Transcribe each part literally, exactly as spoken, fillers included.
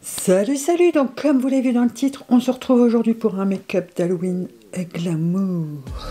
Salut, salut! Donc, comme vous l'avez vu dans le titre, on se retrouve aujourd'hui pour un make-up d'Halloween glamour.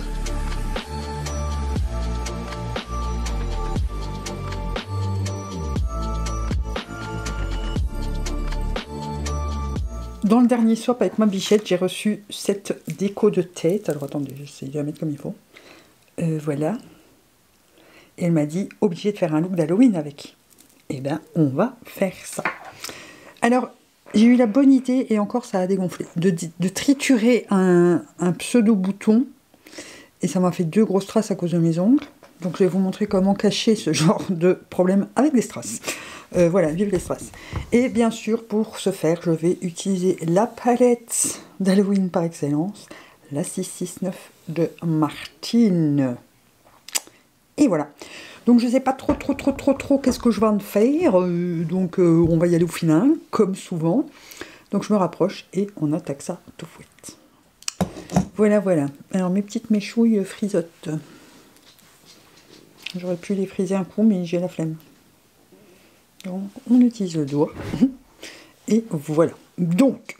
Dans le dernier swap avec ma bichette, j'ai reçu cette déco de tête. Alors attendez, j'essaie de la mettre comme il faut. Euh, voilà. Et elle m'a dit, obligé de faire un look d'Halloween avec. Eh ben, on va faire ça. Alors, j'ai eu la bonne idée, et encore ça a dégonflé, de, de triturer un, un pseudo-bouton. Et ça m'a fait deux grosses traces à cause de mes ongles. Donc je vais vous montrer comment cacher ce genre de problème avec des strass. Euh, voilà, vive les strass. Et bien sûr, pour ce faire, je vais utiliser la palette d'Halloween par excellence, la six six neuf de Martine. Et voilà. Donc je ne sais pas trop, trop, trop, trop, trop qu'est-ce que je vais en faire. Euh, donc euh, on va y aller au filin, comme souvent. Donc je me rapproche et on attaque ça tout fouette. Voilà, voilà. Alors mes petites méchouilles frisotent. J'aurais pu les friser un coup, mais j'ai la flemme. Donc on utilise le doigt. Et voilà. Donc,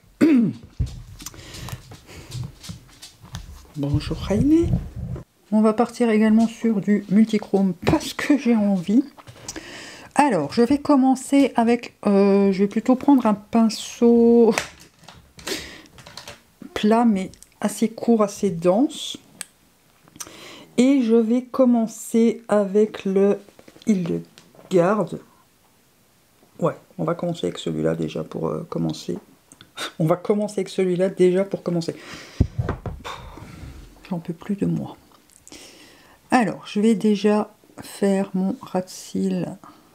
bonjour Jaime. On va partir également sur du multichrome parce que j'ai envie. Alors, je vais commencer avec... Euh, je vais plutôt prendre un pinceau plat, mais assez court, assez dense. Et je vais commencer avec le Hildegarde. Ouais, on va commencer avec celui-là déjà pour euh, commencer. On va commencer avec celui-là déjà pour commencer. J'en peux plus de moi. Alors, je vais déjà faire mon ras de cils.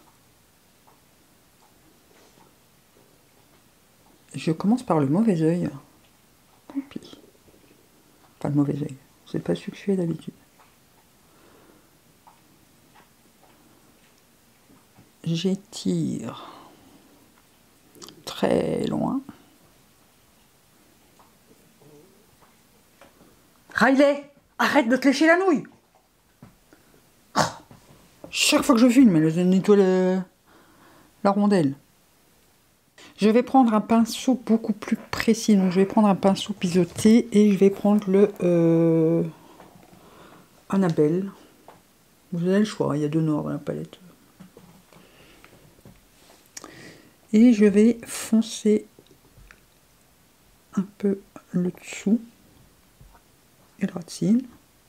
Je commence par le mauvais œil. Tant pis. Pas le mauvais œil. C'est pas celui que je fais d'habitude. J'étire très loin. Riley, arrête de te lécher la nouille. Oh, chaque fois que je filme, elle nettoie le, la rondelle. Je vais prendre un pinceau beaucoup plus précis. Donc je vais prendre un pinceau pisoté et je vais prendre le euh, Annabelle. Vous avez le choix, il y a deux noirs dans la palette. Et je vais foncer un peu le dessous et le ras de cils.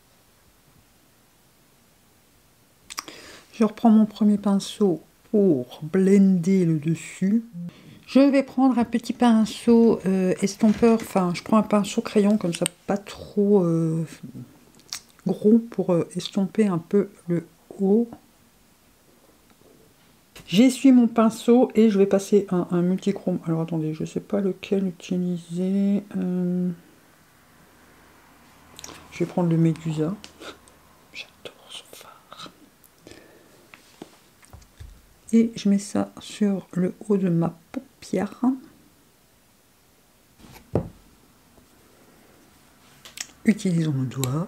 Je reprends mon premier pinceau pour blender le dessus. Je vais prendre un petit pinceau euh, estompeur, enfin je prends un pinceau crayon comme ça, pas trop euh, gros pour euh, estomper un peu le haut. J'essuie mon pinceau et je vais passer un, un multichrome. Alors attendez, je ne sais pas lequel utiliser. Euh... Je vais prendre le Médusa. J'adore ce fard. Et je mets ça sur le haut de ma paupière. Utilisons nos doigts.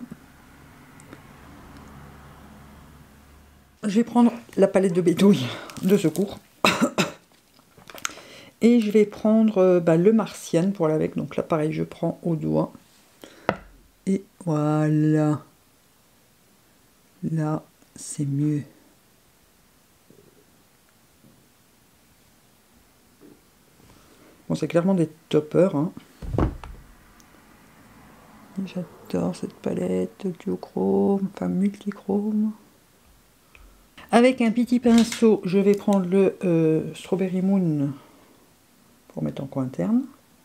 Je vais prendre la palette de bédouille de secours. Et je vais prendre euh, bah, le Martian pour l'avec. Donc là, pareil, je prends au doigt. Et voilà. Là, c'est mieux. Bon, c'est clairement des toppers. Hein. J'adore cette palette duochrome, enfin multichrome. Avec un petit pinceau, je vais prendre le euh, Strawberry Moon pour mettre en coin interne.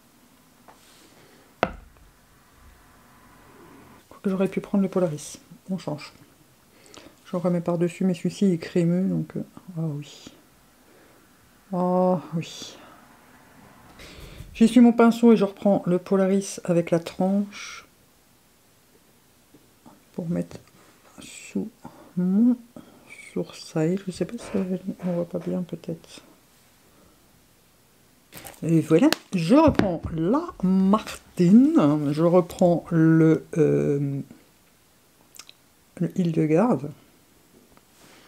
J'aurais pu prendre le Polaris. On change. Je remets par-dessus, mais celui-ci est crémeux, donc... Euh, oh oui. Oh oui. J'essuie mon pinceau et je reprends le Polaris avec la tranche pour mettre sous mon sourcil. Je sais pas si on voit pas bien peut-être. Et voilà, je reprends la Martine, je reprends le, euh, le Hildegarde.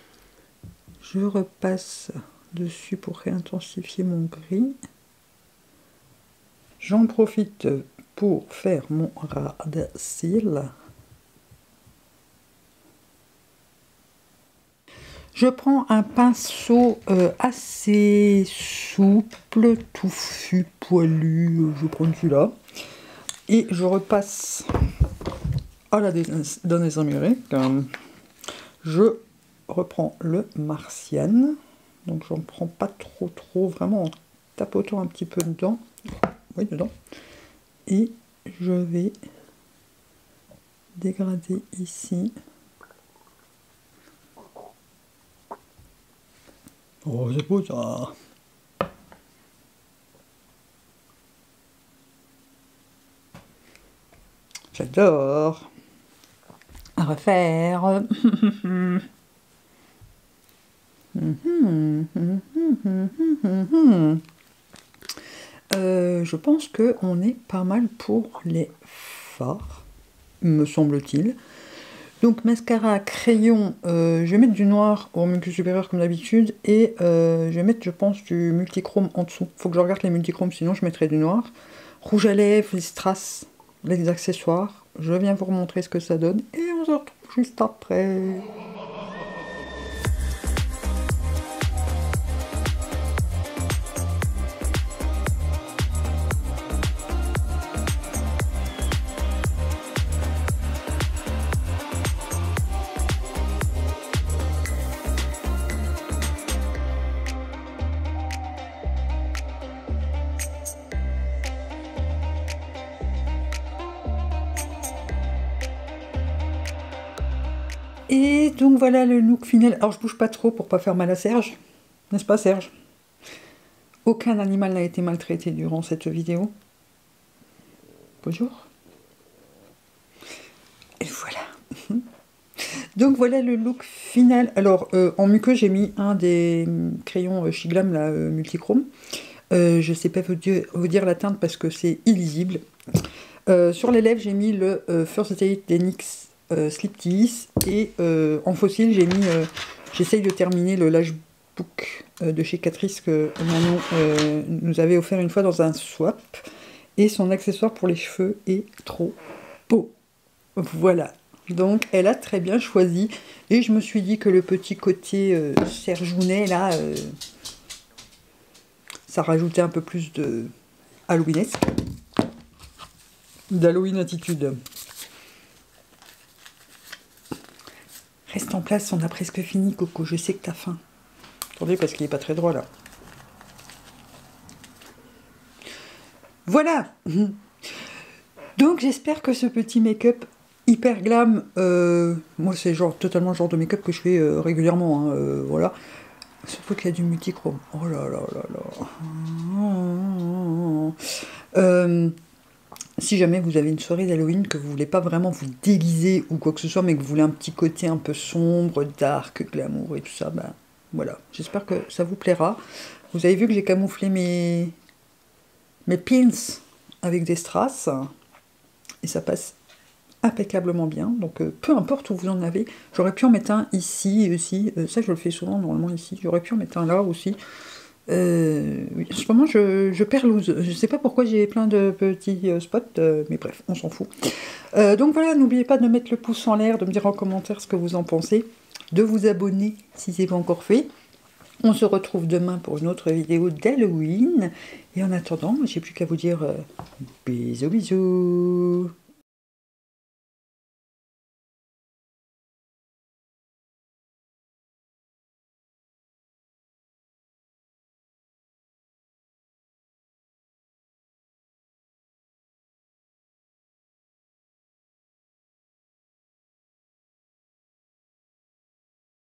Je repasse dessus pour réintensifier mon gris. J'en profite pour faire mon ras de cils. Je prends un pinceau euh, assez souple, touffu, poilu, je prends celui-là. Et je repasse à la données amérique. Je reprends le Martian. Donc j'en prends pas trop trop, vraiment en tapotant un petit peu dedans. Oui, dedans. Et je vais dégrader ici. Oh, c'est beau ça! J'adore! À refaire! euh, je pense que on est pas mal pour les fards, me semble-t-il. Donc mascara, crayon, euh, je vais mettre du noir au mucus supérieur comme d'habitude et euh, je vais mettre, je pense, du multichrome en dessous. Faut que je regarde les multichromes, sinon je mettrai du noir. Rouge à lèvres, les strass, les accessoires. Je viens vous remontrer ce que ça donne et on se retrouve juste après. Et donc voilà le look final. Alors je bouge pas trop pour pas faire mal à Serge. N'est-ce pas Serge? Aucun animal n'a été maltraité durant cette vidéo. Bonjour. Et voilà. Donc voilà le look final. Alors euh, en muqueux j'ai mis un des crayons euh, Shiglam, la euh, multichrome. Euh, je sais pas vous dire, vous dire la teinte parce que c'est illisible. Euh, sur les lèvres j'ai mis le euh, First Date d'Enix Euh, Slip Tease et euh, en fossile j'ai mis euh, j'essaye de terminer le Lash Book euh, de chez Catrice que Manon euh, nous avait offert une fois dans un swap et son accessoire pour les cheveux est trop beau. Voilà, donc elle a très bien choisi et je me suis dit que le petit côté euh, Sergounet là euh, ça rajoutait un peu plus de Halloweenesque, d'Halloween attitude. Reste en place, on a presque fini, Coco. Je sais que t'as faim. Attendez, parce qu'il n'est pas très droit, là. Voilà. Donc, j'espère que ce petit make-up hyper glam, euh, moi, c'est genre totalement le genre de make-up que je fais euh, régulièrement, hein, euh, voilà. Surtout qu'il y a du multichrome. Oh là là là là. Euh... Si jamais vous avez une soirée d'Halloween, que vous voulez pas vraiment vous déguiser ou quoi que ce soit, mais que vous voulez un petit côté un peu sombre, dark, glamour et tout ça, ben voilà. J'espère que ça vous plaira. Vous avez vu que j'ai camouflé mes, mes pins avec des strass. Et ça passe impeccablement bien. Donc euh, peu importe où vous en avez. J'aurais pu en mettre un ici aussi. Euh, ça, je le fais souvent normalement ici. J'aurais pu en mettre un là aussi. Euh, oui, en ce moment je, je perds loose, je sais pas pourquoi j'ai plein de petits euh, spots, euh, mais bref, on s'en fout. Euh, donc voilà, n'oubliez pas de mettre le pouce en l'air, de me dire en commentaire ce que vous en pensez, de vous abonner si c'est pas encore fait. On se retrouve demain pour une autre vidéo d'Halloween, et en attendant, j'ai plus qu'à vous dire euh, bisous bisous.